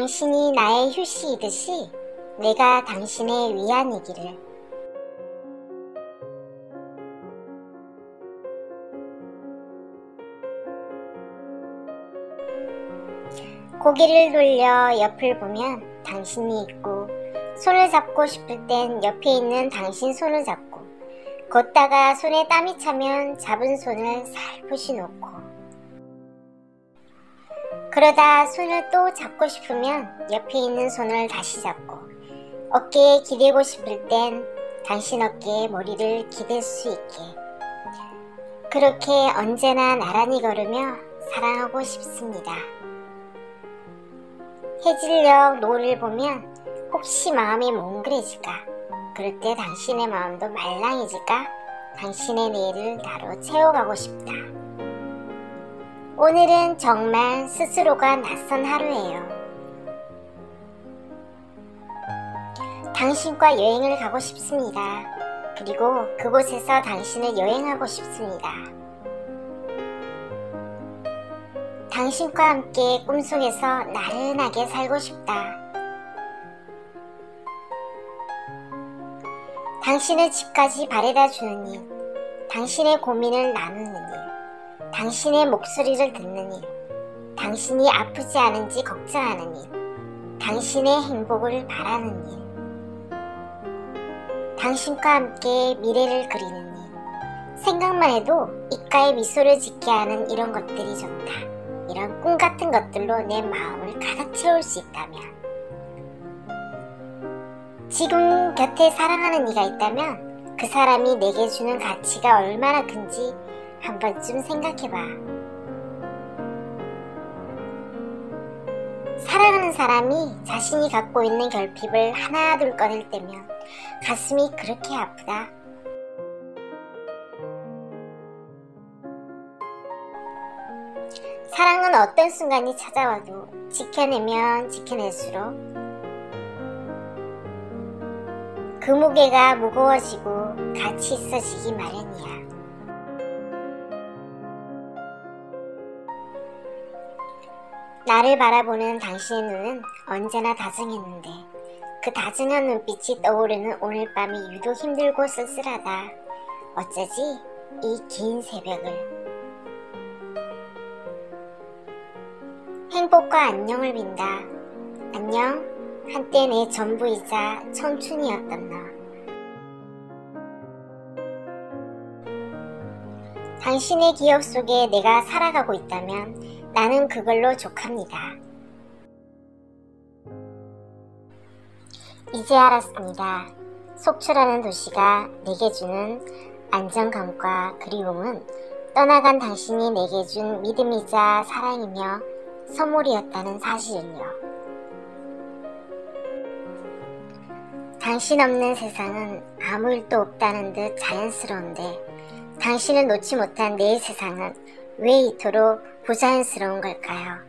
당신이 나의 휴식이듯이 내가 당신의 위안이기를. 고개를 돌려 옆을 보면 당신이 있고, 손을 잡고 싶을 땐 옆에 있는 당신 손을 잡고, 걷다가 손에 땀이 차면 잡은 손을 살포시 놓고, 그러다 손을 또 잡고 싶으면 옆에 있는 손을 다시 잡고, 어깨에 기대고 싶을 땐 당신 어깨에 머리를 기댈 수 있게, 그렇게 언제나 나란히 걸으며 사랑하고 싶습니다. 해질녘 노을을 보면 혹시 마음이 몽글해질까? 그럴 때 당신의 마음도 말랑해질까? 당신의 내일을 나로 채워가고 싶다. 오늘은 정말 스스로가 낯선 하루예요. 당신과 여행을 가고 싶습니다. 그리고 그곳에서 당신을 여행하고 싶습니다. 당신과 함께 꿈속에서 나른하게 살고 싶다. 당신을 집까지 바래다 주는 일, 당신의 고민을 나누는 일, 당신의 목소리를 듣는 일, 당신이 아프지 않은지 걱정하는 일, 당신의 행복을 바라는 일, 당신과 함께 미래를 그리는 일, 생각만 해도 입가에 미소를 짓게 하는 이런 것들이 좋다. 이런 꿈 같은 것들로 내 마음을 가득 채울 수 있다면, 지금 곁에 사랑하는 이가 있다면 그 사람이 내게 주는 가치가 얼마나 큰지 한 번쯤 생각해봐. 사랑하는 사람이 자신이 갖고 있는 결핍을 하나둘 꺼낼 때면 가슴이 그렇게 아프다. 사랑은 어떤 순간이 찾아와도 지켜내면 지켜낼수록 그 무게가 무거워지고 가치 있어지기 마련이야. 나를 바라보는 당신의 눈은 언제나 다정했는데 그 다정한 눈빛이 떠오르는 오늘 밤이 유독 힘들고 쓸쓸하다. 어쩌지 이 긴 새벽을. 행복과 안녕을 빈다. 안녕, 한때 내 전부이자 청춘이었던 너. 당신의 기억 속에 내가 살아가고 있다면 나는 그걸로 족합니다. 이제 알았습니다. 속초라는 도시가 내게 주는 안정감과 그리움은 떠나간 당신이 내게 준 믿음이자 사랑이며 선물이었다는 사실을요. 당신 없는 세상은 아무 일도 없다는 듯 자연스러운데 당신을 놓지 못한 내 세상은 왜 이토록 부자연스러운 걸까요?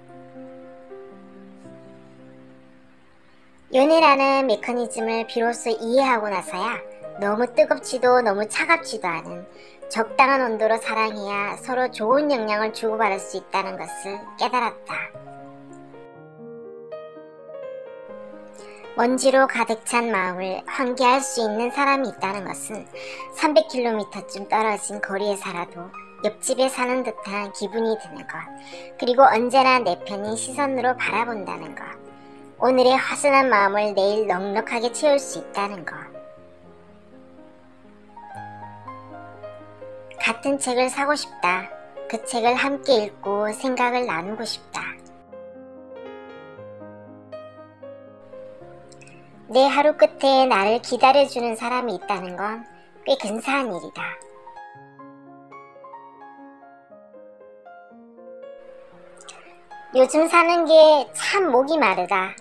연애라는 메커니즘을 비로소 이해하고 나서야 너무 뜨겁지도 너무 차갑지도 않은 적당한 온도로 사랑해야 서로 좋은 영향을 주고받을 수 있다는 것을 깨달았다. 먼지로 가득 찬 마음을 환기할 수 있는 사람이 있다는 것은 300km쯤 떨어진 거리에 살아도 옆집에 사는 듯한 기분이 드는 것, 그리고 언제나 내 편인 시선으로 바라본다는 것, 오늘의 화순한 마음을 내일 넉넉하게 채울 수 있다는 것. 같은 책을 사고 싶다. 그 책을 함께 읽고 생각을 나누고 싶다. 내 하루 끝에 나를 기다려주는 사람이 있다는 건 꽤 근사한 일이다. 요즘 사는 게 참 목이 마르다.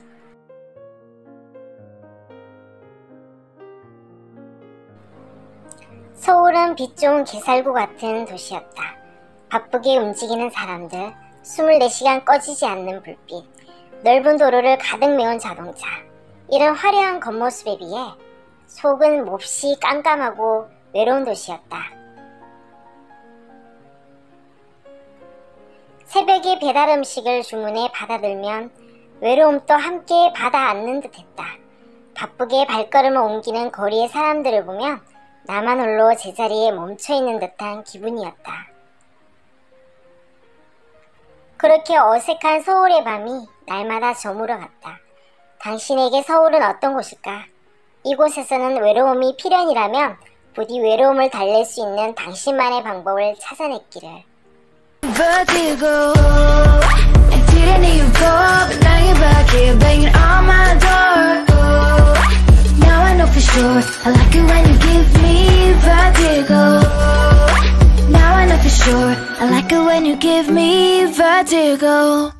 서울은 빛 좋은 개살구 같은 도시였다. 바쁘게 움직이는 사람들, 24시간 꺼지지 않는 불빛, 넓은 도로를 가득 메운 자동차, 이런 화려한 겉모습에 비해 속은 몹시 깜깜하고 외로운 도시였다. 새벽에 배달 음식을 주문해 받아들면 외로움도 함께 받아 안는 듯했다. 바쁘게 발걸음을 옮기는 거리의 사람들을 보면 나만 홀로 제자리에 멈춰있는 듯한 기분이었다. 그렇게 어색한 서울의 밤이 날마다 저물어갔다. 당신에게 서울은 어떤 곳일까? 이곳에서는 외로움이 필연이라면 부디 외로움을 달랠 수 있는 당신만의 방법을 찾아냈기를. Vertigo. I didn't even fall, but now you're back here banging on my door. Now I know for sure I like it when you give me vertigo. Now I know for sure I like it when you give me vertigo.